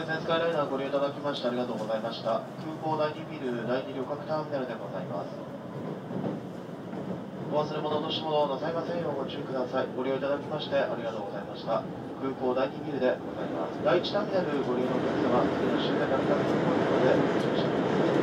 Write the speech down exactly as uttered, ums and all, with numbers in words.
全線スカイライナーご利用いただきましてありがとうございました。空港だいにビルだいに旅客ターミナルでございます。お忘れ物、落とし物なさいませんようご注意ください。ご利用いただきましてありがとうございました。空港だいにビルでございます。だいいちターミナルご利用のお客様、次の終点成田空港でご注意してください。